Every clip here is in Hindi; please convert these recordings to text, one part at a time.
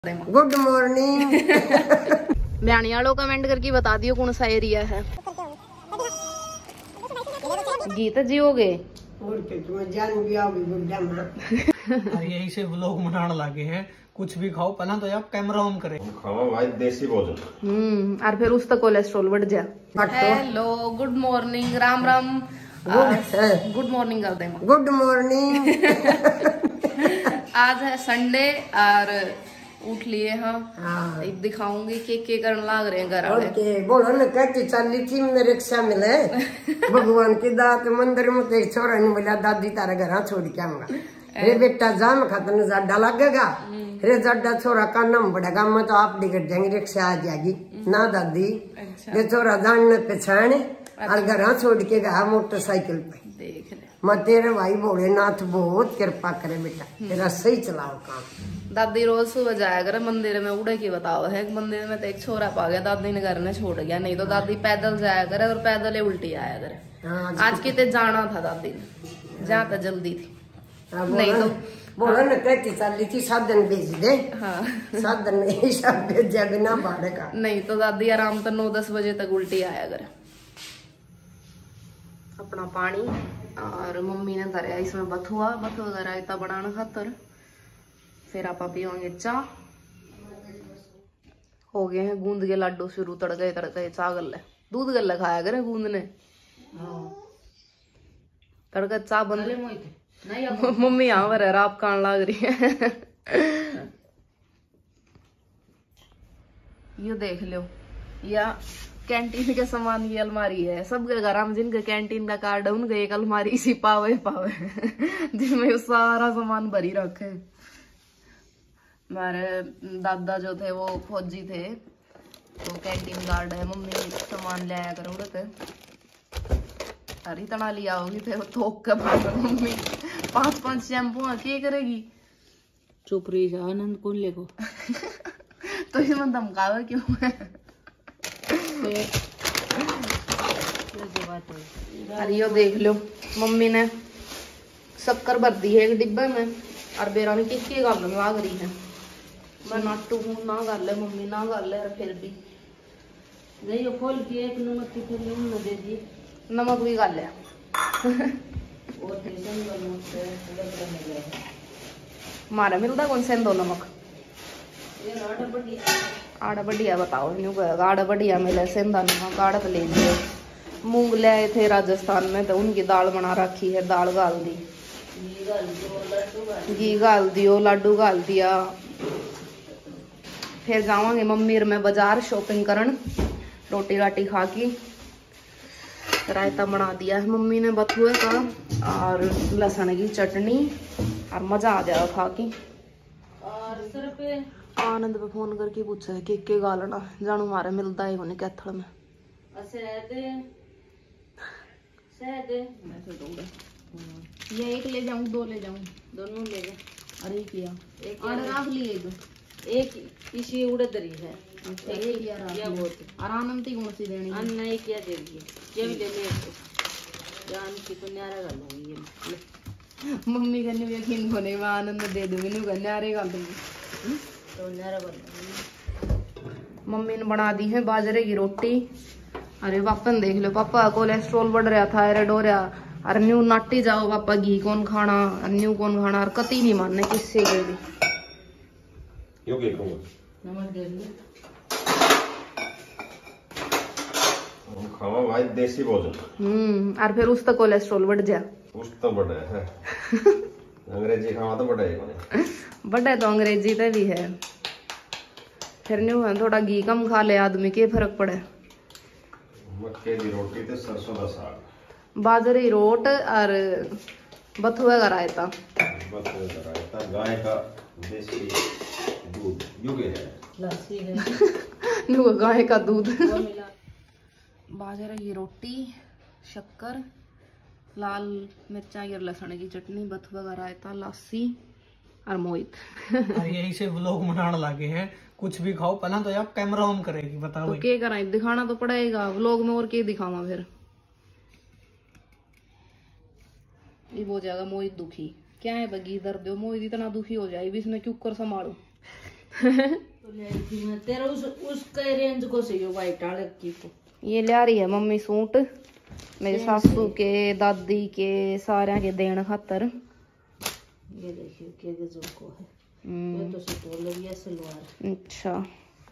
Good morning. ब्याणी वालों कमेंट करके बता दियो कौन सा एरिया है। गीत जी हो गए यही से व्लॉग बनाने लगे हैं। कुछ भी खाओ पहला तो आप कैमरा ऑन करें। खावा भाई देसी भोजन। और फिर उसका कोलेस्ट्रॉल बढ़ जा। Hello good morning Ram Ram. Good morning कर देंगे। Good morning. आज है संडे और उठ लिए हाँ। एक दिखाऊंगी के करने लाग रहे हैं घर वाले। बोलो न कहती चली थी मैं रिक्शा मिले भगवान की दात मंदिर में तो एक छोरा ने बोला दादी तारा घर छोड़ के आऊंगा। रे बेटा जाम खतन जाडा लगेगा। रे जाडा छोरा का नाम बढ़ेगा मैं तो आप डिगट जाएंगे रिक्शा आ जाएगी ना दादी। ये छोरा जानने पहचाने और घर छोड़ के गया मोटरसाइकिल पे। देख ले मैं तेरे भाई भोलेनाथ बहुत कृपा करे बेटा तेरा सही चलाओ काम। दादी रोज सुबह जाया करे मंदिर में उड़े की बताओ है मंदिर में तो एक छोरा पा गया दादी ने घर में छोड़ गया नहीं तो दादी पैदल जाया करे और पैदल ही उल्टी आया करे। आज कितने जाना था दादी ने जहाँ तक जल्दी थी नहीं तो बोलो न कहती चली थी साधन भेज दे। हाँ साधन में सब भेजा बिना भाड़े का नहीं तो दादी आराम तो 9-10 बजे तक उल्टी आया करे। अपना पानी और मम्मी ने धरया इसमें बथुआ का रायता बनाना खातर। फिर आप पियोगे चाह। हो गए हैं गूंद के लाडू शुरू तड़के चाह गल दूध गल खाया करे गूंद ने तड़का चाह बन रही। मम्मी यहाँ पर है राप कान लाग रही है। ये देख लो या कैंटीन के सामान की अलमारी है। सबके घर में जिनके कैंटीन का कार्ड है उनके एक अलमारी इसी पावे जिसमें सारा सामान भरी रखे। हमारे दादा जो थे वो फौजी थे तो कैंटीन कार्ड है। मम्मी सामान ले आया करो उड़ते हरी तना लिया होगी थे थोक के बाद मम्मी 5-5 शैम्पू क्या करेगी। चुप रही जा आनंद कौन लेगो। तो इसमें धमकावे क्यों है। अरे यो देख लो मम्मी ने शक्कर भर दी है एक डिब्बे में और बेरा ने किसकी गल में आ गई है। मैं नाटू हूँ ना कर ले मम्मी ना कर ले फिर भी नहीं खोल के एक नमक की थैली में दे दी नमक भी कर ले और मारा मिलता कौन से दो नमक ये आड़ा बढ़िया बताओ आड़ा बढ़िया मिले सेंधा नमक आड़ा तो ले लियो। मूंग ले आए थे राजस्थान में तो उनकी दाल बना रखी है दाल गाल दी घी गाल दियो लाडू गाल दिया। फिर जावांगे मम्मी और मैं बाजार शॉपिंग करन रोटी राटी खा की। रायता बना दिया है मम्मी ने बथुए का और लहसुन की चटनी और मजा आ जाएगा खा की। और सिर्फ आनंद पे फोन करके पूछा है के गालना जानू मारे मिलता है उन्हें कैथल में ये एक ले जाऊं 2 ले जाऊं दोनों ले जा। अरे किया एक राख लिए एक इसी उड़े दरी है क्या बोलते और आनंद की कौन सी देनी अन्न नहीं क्या दे दिए ये भी ले ले जान की तो न्यारा कर लूंगी ये मम्मी करने भी यकीन होने में आनंद दे दूंगी नहीं न्यारे कर दूंगी तो न्यारा कर लूंगी। मम्मी ने बना दी है बाजरे की रोटी। अरे पापा देख लो पापा कोलेस्ट्रॉल बढ़ रहा थायराइड हो रहा और न्यू नाटी जाओ पापा घी कौन खाना न्यू कौन खाना और कती नहीं मानने किससे के भी नमक दे दिए खावा भाई देसी भोजन। और फिर उसका कोलेस्ट्रॉल बढ़ जा उस तो बड़ा है अंग्रेजी खावा तो बड़ा है बड़ा तो अंग्रेजी तो भी है। फिर न्यू है थोड़ा घी कम खा ले आदमी के फर्क पड़े। मक्के की रोटी ते सरसों का साग बाजरे रोट और बथुए का रायता गाय का देसी दूध युगे है लस्सी है गाय का दूध बाजरे की रोटी शक्कर लाल मिर्चा और लहसुन की चटनी बथुआ का रायता लस्सी और मोहित। यही से व्लॉग बनाने लगे हैं। कुछ भी खाओ पहला तो आप कैमरा ऑन करेगी बताओ तो क्या करा दिखाना तो पड़ेगा व्लॉग में और क्या दिखावा फिर ये हो जाएगा मोहित दुखी क्या है बगी दर्द मोहित इतना दुखी हो जाए इसमें क्यों कर संभालू तो ले आई थी मैं तेरा उसका रेंज को से यो वाइट वाले की को। ये ले रही है मम्मी सूट मेरे सासू के दादी के सारे के देने खातर। ये देखियो के गजब को है। ये तो से तो ये सलवार। अच्छा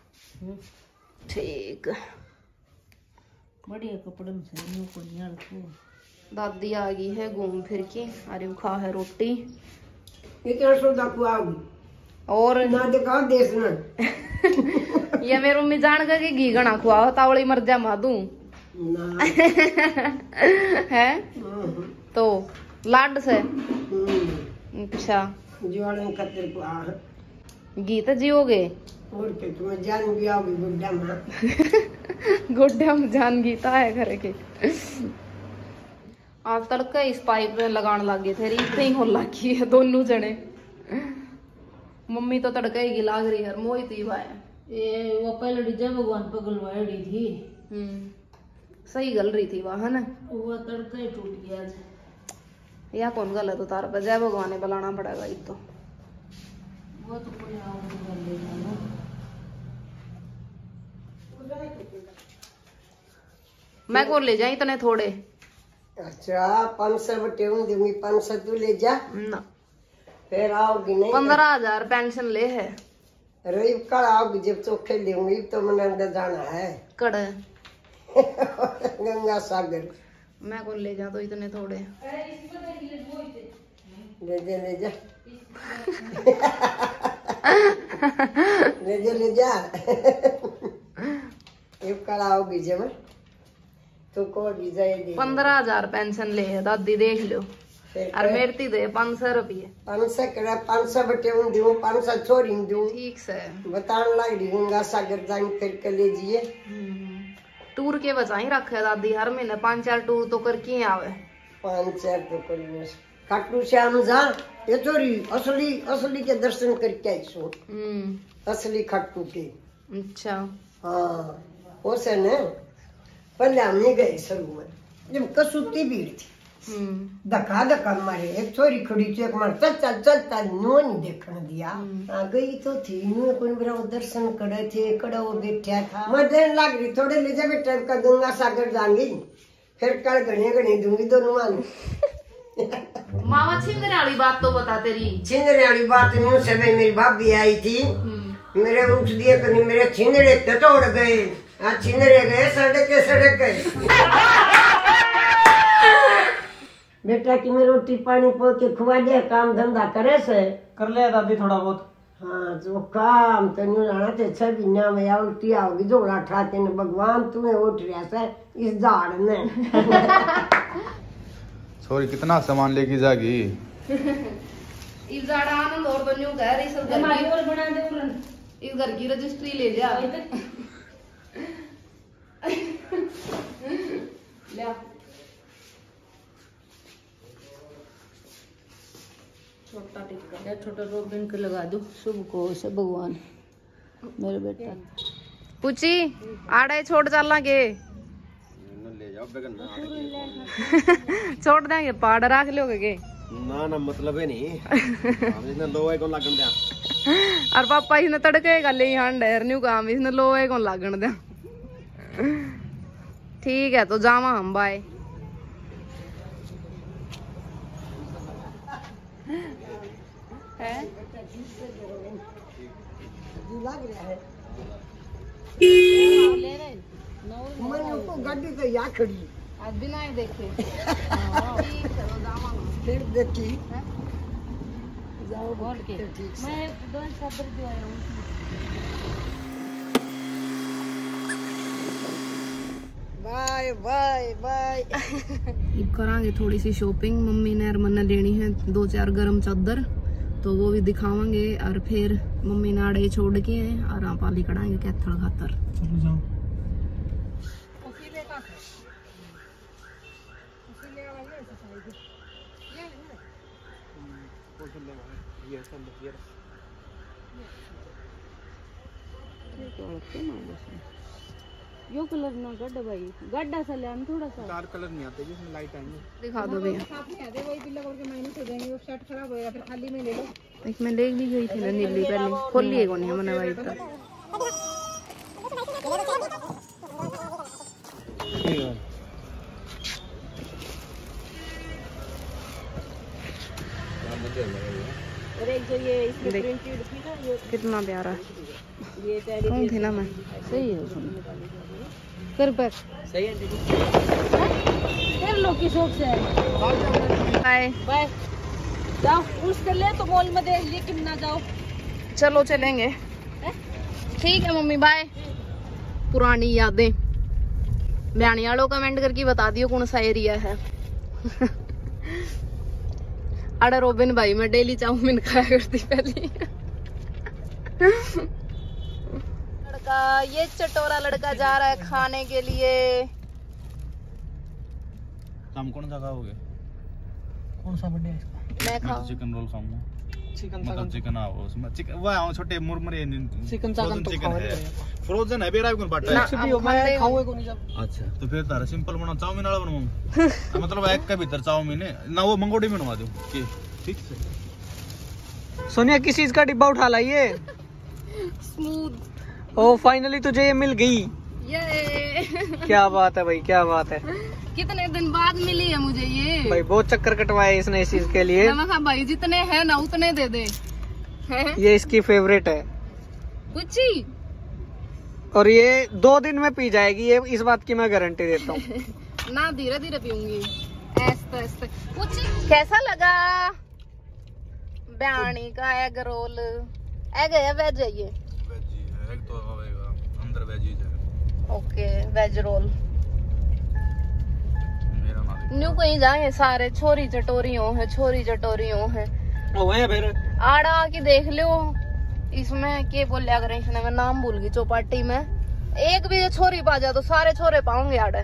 ठीक। बढ़िया कपड़े में से न्यू बढ़िया रखो। दादी आ गई है घूम फिर के। अरे खा है रोटी इतना सौदा खुआओगी और ना दिखाओ देश में। ये मेरी मम्मी जान के घी गणा खुआ तावली मर जा मादू ना है तो लाड से। अच्छा जीवन खतर को घी तो जियोगे और के तुम्हें जान भी आओगी गुड्डा माँ। गुड्डा में जान गीता है घर के। आज तड़का इस पाइप में लगाने लगे थे इतने ही हो लगी है दोनों जने। मम्मी तो तड़का ही लाग रही है मोई थी भाई। ये वो पहले डीजे भगवान पगलवाड़ी थी। सही गल रही थी वह है ना। वो तड़का ही टूट गया आज। या कौन गलत उतार पे जय भगवान ने बुलाना पड़ेगा एक तो। वो तो कोई और कर लेगा ना। मैं को ले जाए इतने थोड़े। अच्छा 500 बटे दूंगी 500 तू ले जा ना फिर आओगी नहीं 15,000 पेंशन ले है। रही कल आओगी जब चोखे लेंगी तो मैंने अंदर जाना है कड़ गंगा सागर। मैं को ले जा तो इतने थोड़े ले जा ले जा ले जा ये कल आओगी जब तो को भी जाए 15,000 पेंशन ले है दादी देख लो। और मेरती दे 500 रुपये 500 करा 500 बटे दूं 500 छोड़ी दूं। ठीक से बताने लग रही गंगा सागर जाएंगे फिर के ले जिए। टूर के बचाई रखे दादी हर महीने 5-4 टूर तो करके आवे। 5-4 तो करिए खाटू श्याम जा ये चोरी असली के दर्शन करके आई सो। असली खाटू के। अच्छा हाँ वो से न पहले हमने गए शुरू में जब कसूती भीड़ थी धक्का धक्का मारे एक छोरी खड़ी थी एक मार चल चल चलता नो नहीं देखने दिया। आ गई तो थी नो कोई मेरा दर्शन करे थे कड़ा वो बैठा था मैं देर लग रही थोड़े ले जा बेटा का गंगा सागर जाएंगी फिर कल घने घने दूंगी दोनों मान। मामा छिंदरे वाली बात तो बता तेरी। छिंदरे वाली बात नहीं से मेरी भाभी आई थी मेरे उठ दिए कहीं मेरे छिंदरे तोड़ गए। आज छिंदरे गए सड़क गए। बेटा की मैं रोटी पानी पो के खुआ दे काम धंधा करे से कर ले दादी थोड़ा बहुत। हाँ जो काम तेन जाना थे 6 महीना में उल्टी आओगी जोड़ा ठाते ने भगवान तुम्हें उठ रहा से इस झाड़ ने। छोरी कितना सामान लेके जागी। इस झाड़ आनंद और तो न्यू कह रही सब और बना दे इस घर की रजिस्ट्री ले जा। ले छोटा टिक्का छोटा रोबिन के लगा दो शुभ को से भगवान मेरे बेटा पूछी आड़े छोड़ चलना के ले जाओ बेगन छोड़ देंगे पहाड़ रख लोगे के ना मतलब है नहीं हम इसने लोहे को लागन दिया और पापा इसने तड़के का ले हां डर न्यू काम इसने लोहे को लागन दिया। ठीक है तो जावा हम बाय। है लग रहा है ले रहे मैंने उसको गाड़ी तो यहाँ खड़ी आज बिना ही देखे। ठीक है तो जावा फिर देखी जाओ बोल के मैं 2 चादर जो आया हूँ। Bye bye bye. करांगे थोड़ी सी शॉपिंग मम्मी ने अरमन ने लेनी है 2-4 गरम चादर तो वो भी दिखावांगे और फिर मम्मी ने आड़े छोड़ के और आप पाली कढ़ाएंगे कैथड़ खातर। चलो जाओ। यो कलर ना गड्ढा भाई, गड्ढा सा ले थोड़ा सा। 4 कलर नहीं आते जिसमें लाइट आएंगे। दिखा दो भैया। साथ में आते वही बिल्ला करके माइनस हो जाएंगे, वो शर्ट खराब होएगा फिर खाली में ले लो। एक मैं देख भी गई थी ना नीली पहले, खोल लिए को नहीं मैंने वाइट का। और एक जो ये इसमें प्रिंटेड थी ना, ये कितना प्यारा ये पहले कौन थी ना मैं। सही है उसमें। कर पर सही है कर लो की शौक से। बाय बाय जाओ उस कर ले तो मॉल में देख लेकिन ना जाओ। चलो चलेंगे। ठीक है मम्मी बाय। पुरानी यादें बयानी वालों कमेंट करके बता दियो कौन सा एरिया है। अरे रोबिन भाई मैं डेली चाउमीन खाया करती पहले। लड़का ये चटोरा लड़का जा रहा है खाने के लिए। काम कौन सा खाओगे? कौन सा बढ़िया है? मैं मैं तो खाऊं चिकन रोल खाऊंगा। चिकन मतलब चिकन आओ उसमें चिकन वो छोटे मुरमुरे चिकन फ्रोजन तो चिकन खावा है। जाएगा। फ्रोजन है बेरा भी कौन पाटा ना, है। कुछ भी अब हो मैं बंदे- खाऊंगा को नहीं जब। अच्छा तो फिर तारा सिंपल बना चाउमीन वाला बनवाऊं। मतलब एक का भीतर चाउमीन है ना, वो मंगोड़ी बनवा दूं कि ठीक से। सोनिया किस चीज का डिब्बा उठा लाइए। स्मूथ ओ फाइनली तुझे ये मिल गई। ये क्या बात है भाई, क्या बात है कितने दिन बाद मिली है मुझे ये। भाई। बहुत चक्कर कटवाए इसने इस चीज के लिए। मैं कहा भाई जितने हैं ना उतने दे दे। हैं? ये इसकी फेवरेट है कुची और ये 2 दिन में पी जाएगी, ये इस बात की मैं गारंटी देता हूँ। ना धीरे धीरे पीऊंगी ऐसे ऐसे। कुची कैसा लगा बयानी का एग रोल? एग है वेज है ये? वेजी है एक तो आएगा अंदर वेजीज है। Okay veg roll. मेरा ना न्यू कहीं जाएंगे सारे छोरी चटोरियों है, छोरी चटोरियों है। ओ है फिर आड़ा की देख लो इसमें के बोलिया करें इसने, मैं नाम भूल गई। चौपाटी में एक भी छोरी पा जा तो सारे छोरे पाऊंगे आड़े।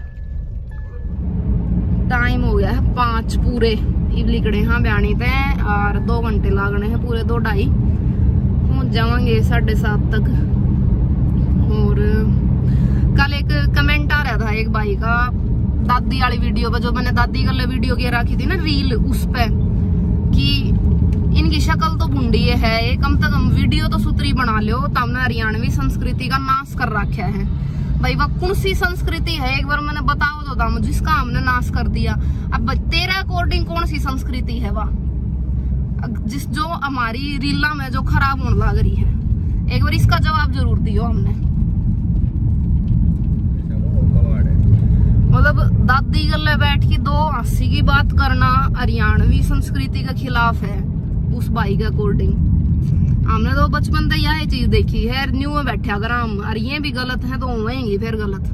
टाइम हो गया है 5 पूरे इवलिकड़े हाँ बयानी थे और 2 घंटे लागने हैं पूरे 2-2.5 पहुंच जावांगे 7:30 तक। और कल एक कमेंट आ रहा था एक भाई का दादी वाली वीडियो पे, जो मैंने दादी का वीडियो के रखी थी ना रील, उस पे कि इनकी शक्ल तो बुंडी है, ये कम से कम वीडियो तो सुतरी बना लो। तमने हरियाणवी संस्कृति का नाश कर रखा है भाई। वह कौन सी संस्कृति है एक बार मैंने बताओ तो दम, जिसका हमने नाश कर दिया। अब तेरा अकॉर्डिंग कौन सी संस्कृति है वह जिस जो हमारी रीला में जो खराब होने लग रही है? एक बार इसका जवाब जरूर दियो हमने। मतलब दादी गले बैठ के 2 हंसी की बात करना हरियाणवी संस्कृति के खिलाफ है उस भाई के अकॉर्डिंग। हमने तो बचपन से यह चीज देखी है, न्यू में बैठा अगर हम और ये भी गलत है तो होंगे फिर गलत।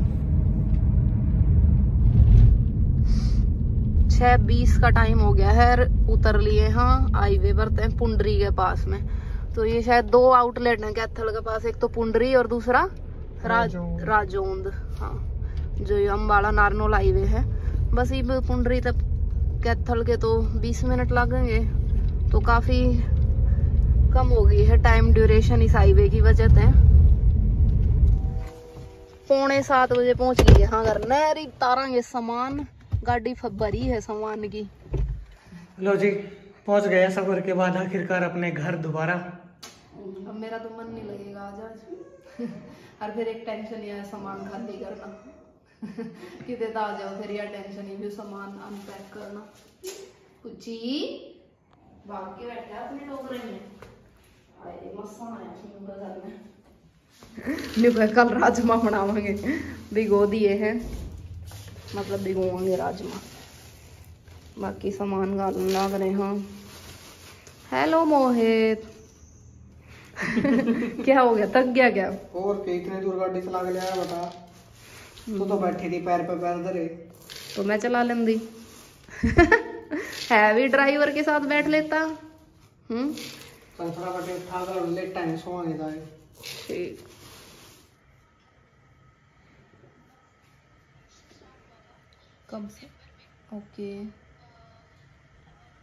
6:20 का टाइम हो गया है, उतर लिए हाँ हाईवे पर थे पुंडरी के पास में। तो ये शायद 2 आउटलेट है कैथल के पास, एक तो पुंडरी और दूसरा राजौंद। हाँ जो ये अम्बाला नारनौल हाईवे है। बस ये पुंडरी तक कैथल के तो 20 मिनट लगेंगे, तो काफी कम हो गई है टाइम ड्यूरेशन इस हाईवे की वजह से। 6:45 बजे पहुंच लिए हाँ घर। नहरी तारांगे सामान, गाड़ी भरी है सामान की। लो जी पहुंच गए सफर के बाद आखिरकार अपने घर दोबारा। अब मेरा तो मन नहीं लगेगा आज और फिर एक टेंशन ये है सामान खाली करना। कितने आ जाओ फिर यह टेंशन ही भी सामान अनपैक करना। कुची भाग के बैठा अपने टोकरे में। अरे मस्सा आया सुनूंगा घर में। कल राजमा बनावांगे, भिगो दिए हैं, मतलब भिगोवांगे राजमा। बाकी सामान गालू लग रहे हाँ। हेलो मोहित क्या हो गया, थक गया क्या? और इतने दूर गाड़ी चला के लिया बता। तो बैठी थी पैर पे पैर धरे, तो मैं चला लेंदी। हैवी ड्राइवर के साथ बैठ लेता। थोड़ा बटे उठा कर लेट टाइम सोने का है। ठीक कब से? ओके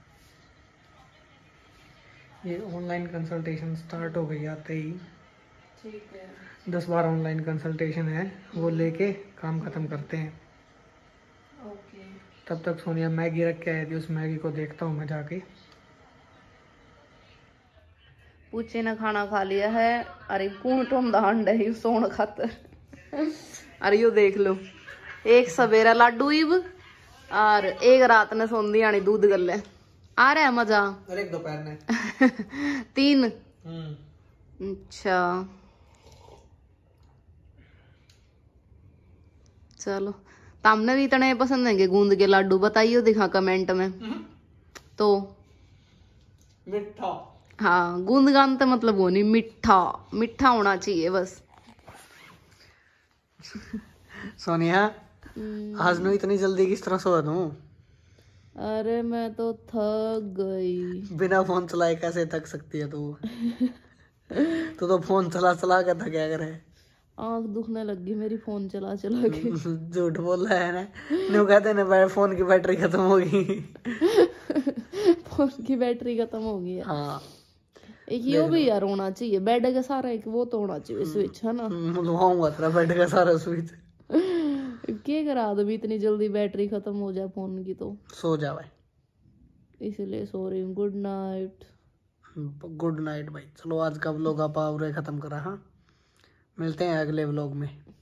ये ऑनलाइन कंसल्टेशन स्टार्ट हो गई आते ही। ठीक है। 10-12 ऑनलाइन कंसल्टेशन है, वो लेके काम खत्म करते हैं। ओके। तब तक सोनिया मैगी रख के आई थी, उस मैगी को देखता हूँ मैं जाके। पूछे ने खाना खा लिया है। अरे कौन टोंदा अंडा ही सोन खातर। अरे यो देख लो, एक सवेरा लाडू इब और एक रात ने सोंदी आनी दूध गले। आ रहा है मजा। और एक दोपहर ने 3। अच्छा चलो, तुमने भी इतने पसंद है गूंद के लाडू? बताइए दिखा कमेंट में। तो मिठा, हाँ गूंद गान तो मतलब वो नहीं, मीठा मीठा होना चाहिए बस। सोनिया आज नु इतनी जल्दी किस तरह सो दूं? अरे मैं तो थक गई। बिना फोन चलाए कैसे थक सकती है तू? तू तो फोन चला चला के थक गया करे। आँख दुखने लगी मेरी फोन चला चला के। झूठ बोल रहा है ना, न्यू कहते ना फोन की बैटरी खत्म होगी। फोन की बैटरी खत्म हो गई है। हाँ एक यो भी यार होना चाहिए बेड का सारा, एक वो तो होना चाहिए स्विच, है ना? लुभाऊंगा तेरा बेड का सारा स्विच। क्या करा दो इतनी जल्दी बैटरी खत्म हो जाए फोन की तो सो जावे, इसलिए सो रही हूँ। Good night. गुड नाइट भाई। चलो आज का व्लॉग आप पूरा खत्म करा। हाँ मिलते हैं अगले व्लॉग में।